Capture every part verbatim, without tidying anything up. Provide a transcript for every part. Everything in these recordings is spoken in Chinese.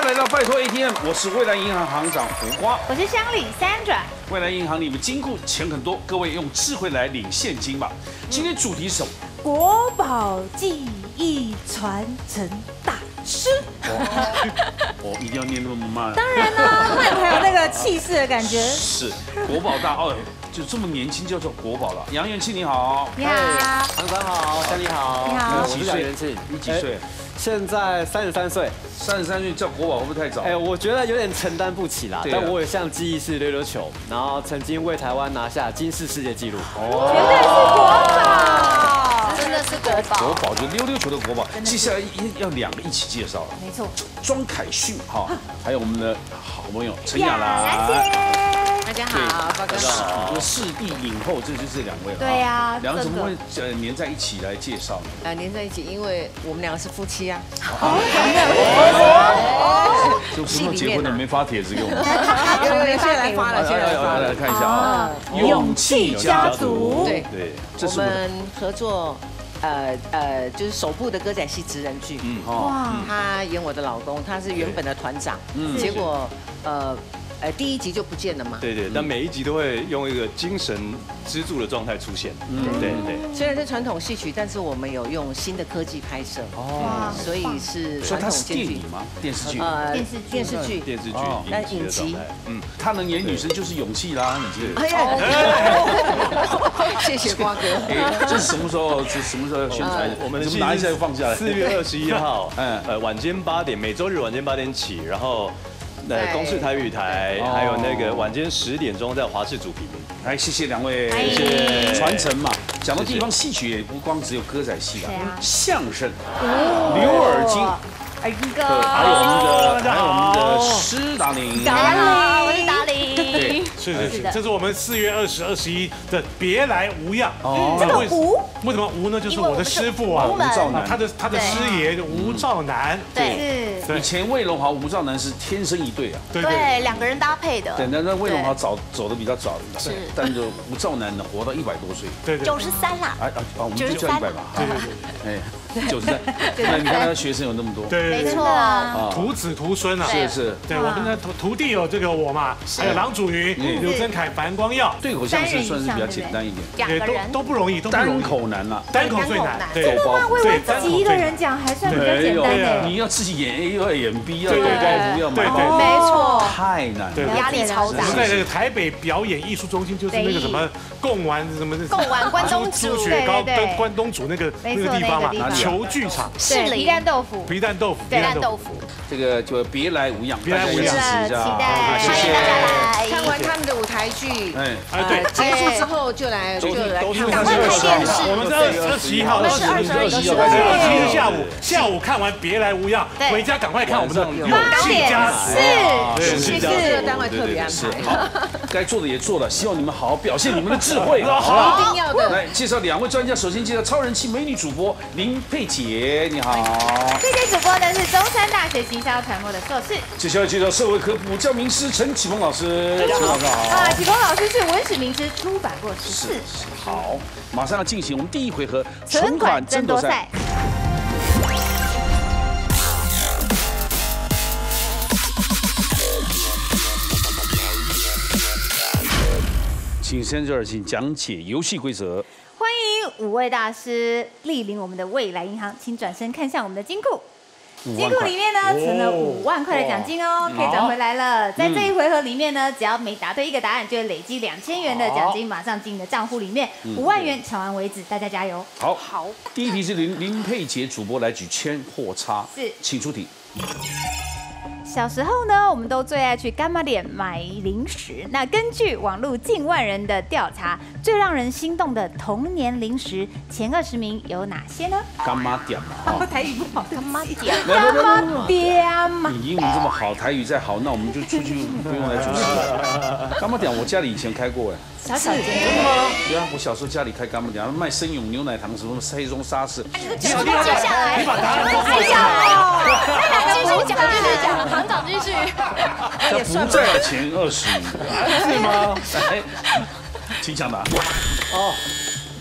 来到拜托 A T M， 我是未来银行行长胡瓜， 我是乡里 Sandra。 未来银行里面金库钱很多，各位用智慧来领现金吧。今天主题是什么？ 国宝技艺传承大师。 哦，一定要念那么慢。 当然啦，那才有那个气势的感觉。 是国宝大哦，就这么年轻就叫国宝了。杨元庆你好， 你好， 行长好，乡里好， 你好我是杨元庆， 你几岁？ 现在三十三岁。 三十三岁叫国宝会不会太早？ 哎，我觉得有点承担不起啦。 对啊但我有项记忆式溜溜球，然后曾经为台湾拿下金氏世界纪录。 绝对是国宝， 真的是国宝。 国宝就溜溜球的国宝，接下来要两个一起介绍了。 没错， 庄凯迅哈，还有我们的好朋友陈雅兰。 大家好，高哥好。 这视帝影后，这就是这两位了。 对呀两个怎么会呃黏在一起来介绍呢？ 呃，连在一起，因为我们两个是夫妻啊。 就什么结婚的没发帖子给我们？ 有有有，现在来发了，现在来发了。 来看一下啊，勇气家族。 对对，这是我们合作，呃呃，就是首部的歌仔戏职人剧。 嗯哈， 他演我的老公，他是原本的团长， 嗯结果呃呃第一集就不见了嘛。 对对，但每一集都会用一个精神支柱的状态出现。嗯，对对。 虽然是传统戏曲，但是我们有用新的科技拍摄， 哦， 所以是传所以它是统兼具电影。吗？电视剧？ 呃， 电视剧电视剧。 电视剧哦但影集的状态。嗯， 他能演女生就是勇气啦，你这个。 哎呀，谢谢瓜哥。 哎，这是什么时候？这什么时候宣传？ 我们的戏怎么拿一下就放下来？ 四月二十一号， 嗯呃，晚间八点，每周日晚间八点起，然后。呃， 在公视台语台， 哦还有那个晚间十点钟在华视主频。 来，谢谢两位， 欢迎谢谢传承嘛。讲到地方戏曲，也不光只有歌仔戏啦对啊， 相声、刘尔金， 耳一个， 还有我们的，还有我们的施达林。 大家好，我是达对林。 是是是是的， 这是我们四月二十、二十一的《别来无恙》。 哦这个吴， 为什么吴呢？就是我的师傅啊， 吴门吴兆南他的他的师爷吴兆南。 对以前魏龙豪、吴兆南是天生一对啊。 对对，两个人搭配的， 对，那那魏龙豪早走的比较早， 是但是吴兆南呢活到一百多岁。 对对九十三啦， 啊啊啊！我们就叫一百吧。 对对对哎，九十三。那你看他学生有那么多。 对对， 没错， 啊， 徒子徒孙啊。 是是。 对，我们的徒徒弟有这个我嘛，还有郎祖筠、刘增凯、樊光耀， 对口相声算是比较简单一点， 也都两个人都不容易，都不容单易， 口难了。 单口最难。对， 真的吗？ 我以为自己一个人讲还算比较简单的。 你要自己演 A 又要演 B， 要对对对高不要对对满， 没错， 太难对了。 压力超大我们。在这个台北表演艺术中心，就是那个什么贡丸什么贡丸关东煮朱雪糕对对对跟关东煮那个没错那个地方嘛那个地方， 球剧场， 对，皮蛋豆腐， 皮蛋豆腐， 皮蛋豆腐， 这个就别来无恙， 别来无恙大家支持一下， 期待好谢谢欢迎大。家来。 看完他们的舞台剧， 哎， 哎对呃，结束之后就来就来看我们赶快看电视我们是二二十一号， 我们是二十二二十一二号开始十一下午，下午看完别来无恙，回家赶快看我们的勇气家族。 是谢谢这个单位特别安是排， 好，该做的也做了，希望你们好好表现你们的智慧，好不一好？ 定要的。 来介绍两位专家，首先介绍超人气美女主播林佩杰，你好。 这些主播呢是中山大学行销传播的硕士。 接下来介绍社会科普教名师陈启峰老师，陈老师好。 啊，启峰老师是文史名师，出版过十四。 好，马上要进行我们第一回合存款争夺赛。 请先生请讲解游戏规则。 欢迎五位大师莅临我们的未来银行，请转身看向我们的金库。金库里面呢存了五万块的奖金哦，可以转回来了。在这一回合里面呢，只要每答对一个答案，就会累积两千元的奖金，马上进你的账户里面，五万元抢完为止，大家加油！ 好，好。第一题是林林佩杰主播来举千或差， 是， 请出题。 小时候呢，我们都最爱去干妈店买零食。那根据网络近万人的调查，最让人心动的童年零食前二十名有哪些呢？ 干妈点嘛，哦， 台语不好， 干妈点， 干妈店嘛。 你英文这么好，台语再好，那我们就出去不用来主持了。干妈点我家里以前开过哎。 小小间， 真的吗？对啊，我小时候家里开干妈店，卖生永牛奶糖，什么黑松沙士。 记下来， 你把答案哎呀，继续讲，继续讲，行长继续。 这不在前二十名，是吗？来，请抢答。哦，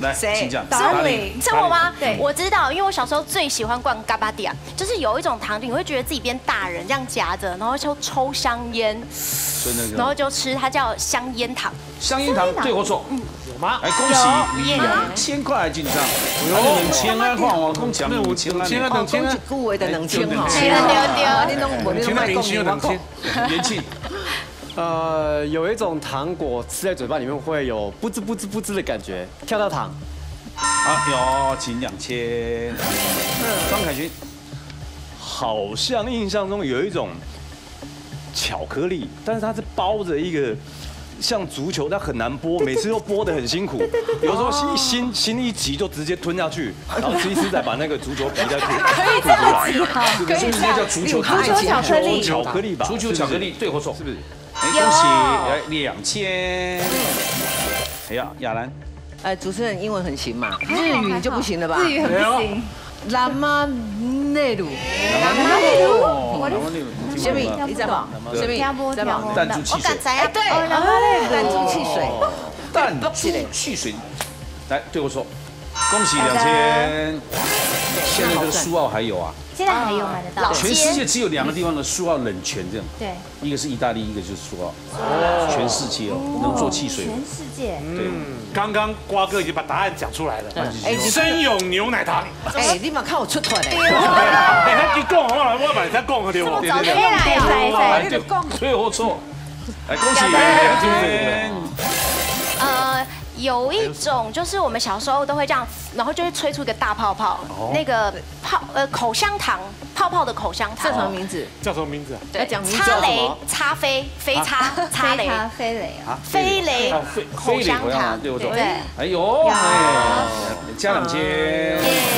来，请讲。 达令是我吗？ 对， 我知道，因为我小时候最喜欢逛嘎巴迪亚，就是有一种糖点，你会觉得自己变大人，这样夹着，然后就抽香烟，然后就吃，它叫香烟糖。 香烟糖对或错？ 有吗？ 来，恭喜你两千块进账。两千块看我讲讲两千块， 千啊两千啊， 顾维的两千哈。 对对对， 你拢无你拢卖讲我讲。 元气。 呃，有一种糖果吃在嘴巴里面会有不吱不吱不吱的感觉，跳跳糖。 啊，有，请两千。张凯勋， 好像印象中有一种巧克力，但是它是包着一个像足球，它很难剥，每次都剥得很辛苦。有时候心心心一急就直接吞下去，然后吃一吃再把那个足球皮再吐吐出来。 这个是不是叫足球足球巧克力？ 巧克力吧？ 足球巧克力对或错？ 是不是？ 哎，恭喜，来两千。哎呀，亚兰。 呃，主持人英文很行嘛，日语就不行了吧？ 日语很不行。 拉玛内鲁， 拉玛内鲁， 我的什么？你知道吗？什么？知道吗？ 弹珠汽水。 哎，对，拉玛内鲁，弹珠汽水， 弹珠汽水。来，对我说，恭喜两千。现在这个苏澳还有啊？ 现在还有买得到。 全世界只有两个地方的苏澳冷泉这样。 对。 一个是意大利，一个就是苏澳。全世界哦，能做汽水。 全世界。 对。 刚刚瓜哥已经把答案讲出来了。哎，生永牛奶糖。 哎，你嘛看我出团嘞。 哎，你讲好了，我把它讲了对不？ 对对对。 对对，对或错？来，恭喜两千。 呃。有一种就是我们小时候都会这样，然后就会吹出一个大泡泡，那个泡呃口香糖，泡泡的口香糖。 叫什么名字？ 叫什么名字？ 对，擦雷、擦飞、飞擦、擦雷、 飞雷啊， 飞雷口香糖。 对， 对。 哎呦，哎，加两千。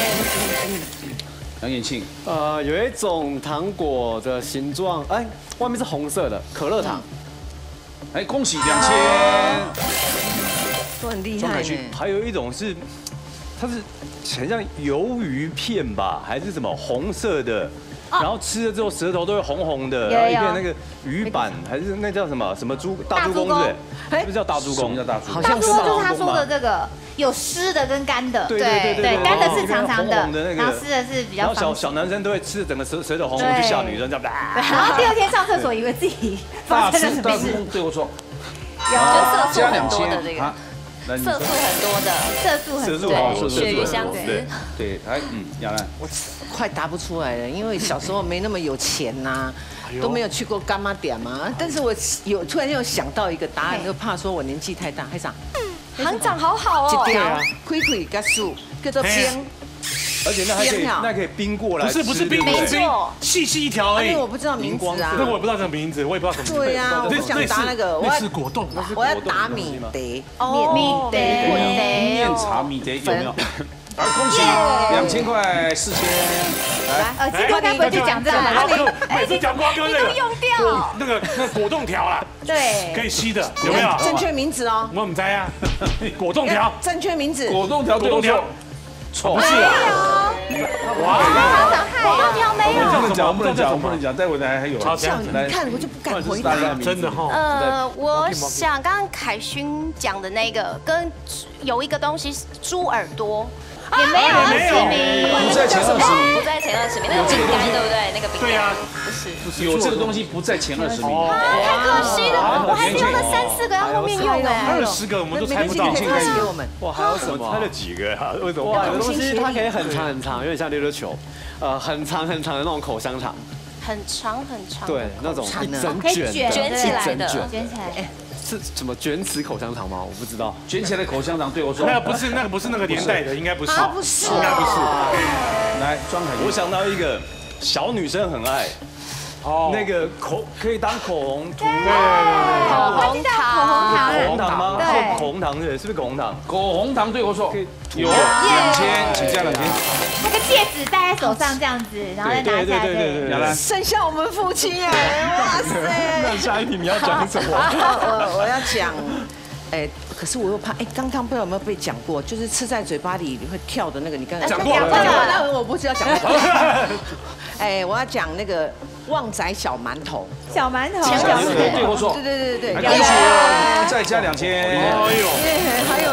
杨延庆， 呃，有一种糖果的形状，哎，外面是红色的可乐糖。 哎，恭喜两千。 都很厉害呢。 还有一种是，它是很像鱿鱼片吧，还是什么红色的，然后吃了之后舌头都会红红的，然后一片那个鱼板，还是那叫什么什么猪大猪公对不对？哎，是不是叫大猪公？ 叫大猪公。 大猪公就是他说的这个，有湿的跟干的。 对对对对，干的是长长的， 然后湿的是比较。 然后小小男生都会吃整个舌舌头红红，就像女生这样。 然后第二天上厕所以为自己发生了什么事。 对我说， 有色素很多的这个。色素很多的， 色素很多， 对，鳕鱼香丝， 对，哎，嗯，亚兰， 我快答不出来了，因为小时候没那么有钱呐，都没有去过干妈店嘛。但是我有突然又想到一个答案，就怕说我年纪太大，还长， 行长好好哦， 一条亏亏加数叫做冰。 而且那还可以，那可以冰过来， 不是不是冰， 没错， 细细一条而已。 我不知道名字啊， 那我也不知道什么名字，我也不知道什么。 对呀，我想答那个， 我要果冻， 我要答米德， 哦，米德， 面茶米德有没有？好，恭喜两千块四千。 来，呃，今天该不会就讲这个吧？ 每次讲瓜哥那个用掉那个那果冻条啦， 对， 可以吸的，有没有？ 正确名字哦， 我们猜啊，果冻条， 正确名字， 果冻条， 果冻条。 错， 不是啊！ 哇，果冻条没有， 不能讲，不能讲，不能讲。待会呢还有， 你看我就不敢回答， 真的哈。 呃，我想刚刚凯勋讲的那个，跟有一个东西猪耳朵。 也没有二十名， 不在前二十名， 不在前二十名，那个饼干对不对？那个饼干对呀， 不是， 有这个东西不在前二十名， 太可惜了，我还用了三四个要后面用哎， 二十个我们都猜不到， 请给我们。 哇，还有什么？ 猜了几个啊？为什么？ 哇，有东西它可以很长很长，有点像溜溜球，呃，很长很长的那种口香糖， 很长很长， 对，那种一整卷卷起来的， 卷起来。 是什么卷齿口香糖吗？我不知道。 卷起来的口香糖对我说， 那不是那个不是那个年代的，应该不是， 不是， 应该不是。 来，庄凯， 我想到一个小女生很爱，哦，那个口可以当口红涂， 口红糖， 口红糖吗？ 对， 口红糖对，是不是口红糖？ 口红糖对我说，有两千，请加两千。 那个戒指戴在手上这样子，然后再拿下来，对对对， 剩下我们夫妻哎，哇塞！ 那下一题你要讲什么？ 我我要讲，哎，可是我又怕，哎，刚刚不知道有没有被讲过，就是吃在嘴巴里会跳的那个，你刚才讲过了， 那我不是要讲。哎，我要讲那个旺仔小馒头， 小馒头， 对我说， 对对对对， 恭喜，再加两千。 哎呦， 还有嘞，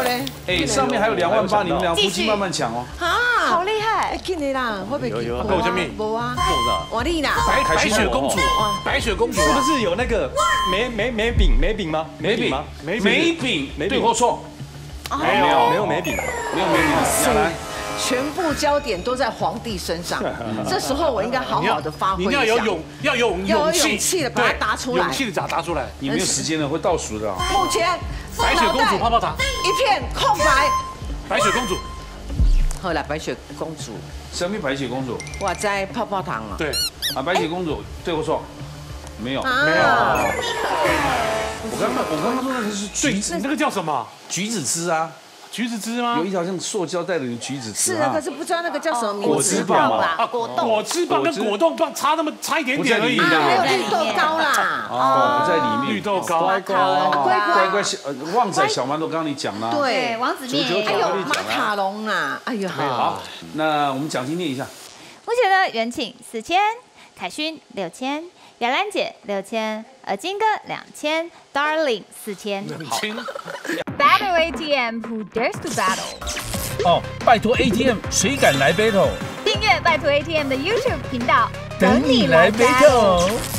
哎，上面还有两万八，你们俩夫妻慢慢抢哦。 啊， 好厉害！ 紧的啦，会不会？ 有有够什么？ 无啊， 够的。 我你啦， 白白雪公主，白雪公主是不是有那个梅梅梅饼梅饼吗？ 梅饼吗？ 梅梅饼，对或错？ 没有没有梅饼， 没有梅饼。亚兰， 全部焦点都在皇帝身上，这时候我应该好好的发挥一下。 你要有勇，要有要有勇气， 勇气的把它答出来， 勇气的把它答出来。 你没有时间了，会倒数的。 目前白雪公主泡泡糖一片空白。 白雪公主， 后来白雪公主， 什么白雪公主？ 我在泡泡糖啊。 对， 啊，白雪公主，对或错？没有。 没有。 我刚刚我刚刚说那个是橘子， 你那个叫什么？ 橘子汁啊。 橘子汁吗？ 有一条像塑胶袋的橘子汁是啊，可是不知道那个叫什么名字。 果汁棒啦，果冻。 果汁棒跟果冻棒差那么差一点点而已。 还有绿豆糕啦。 哦，不在里面。 绿豆糕。 乖乖乖乖小呃旺仔小馒头，刚刚你讲了。 对， 王子面。 还有马卡龙啊，哎呀。 好，那我们奖金念一下。 目前呢，元庆四千，凯勋六千，雅兰姐六千，呃金哥两千 ，Darling 四千。 好。 Battle A T M，Who dares to battle？ 哦，拜托 A T M， 谁敢来 battle？ 订阅拜托 A T M 的 YouTube 频道， 等你来 battle。